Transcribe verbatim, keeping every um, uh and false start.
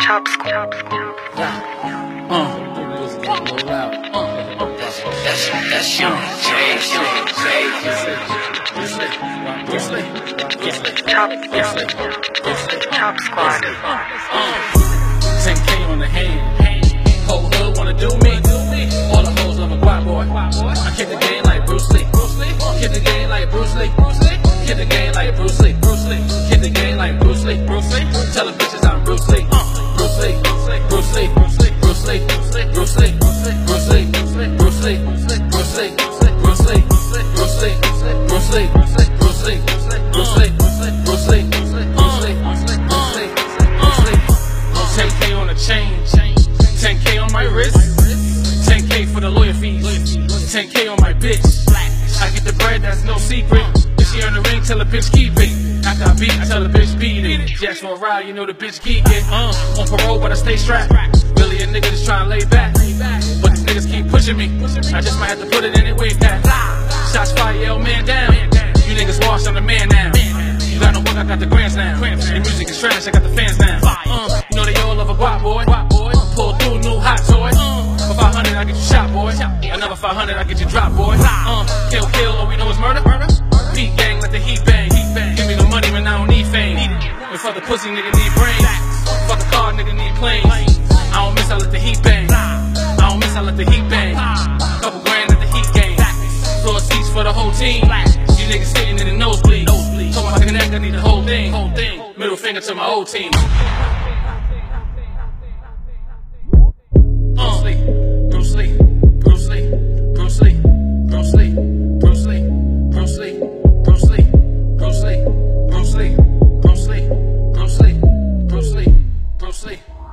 Chop Squad. Uh, that's that's young. Chop Chop Squad. ten K on the hand. Whole hood wanna do me. All the hoes love a guap boy. I kick the game like Bruce Lee. Kick the game like Bruce Lee. Kick the game like Bruce Lee. Kick the game like Bruce Lee. Tell the bitches I'm Bruce Lee. Bruce Lee. Bruce Lee. Bruce Lee. Bruce Lee. Bruce Lee. Bruce Lee. Bruce Lee. Bruce Lee. Bruce Lee. Bruce Lee. Bruce Lee. Bruce Lee. Bruce Lee. Bruce Lee. ten K on the chain. ten K on my wrist. ten K for the lawyer fees. ten K on my bitch. I get the bread, that's no secret. If she earn the ring, tell the bitch keep it. After I beat, I tell the bitch beat it. Jacks for a ride, you know the bitch geek it. Uh, on parole, but I stay strapped. Really a nigga just tryna lay back. But these niggas keep pushing me. I just might have to put it in it way back. Shots fired, yell man down. You niggas washed, I'm the man now. You got no work, I got the grants now. The music is trash, I got the fans now. Uh, you know they all love a guap boy. Pull through, new hot toy. For five hundred, I get you shot, boy. Another five hundred, I get you drop, boy. Uh, kill, kill, all we know is murder. Beat gang, let the heat bang. Give me the money, man, I don't need fame. And fuck the pussy, nigga need brains. Fuck the car, nigga need planes. I don't miss, I let the heat bang. I don't miss, I let the heat bang. Couple grand at the heat game. Floor seats for the whole team. You niggas sitting in the nosebleed. Told my neck, I need the whole thing. Middle finger to my old team. Bruce Lee, Bruce Lee, Bruce Lee, Bruce Lee, Bruce Lee, Bruce Lee, Bruce Lee, Bruce Lee, Bruce Lee, Bruce Lee, Bruce Lee, Bruce Lee, Bruce Lee, Bruce Lee.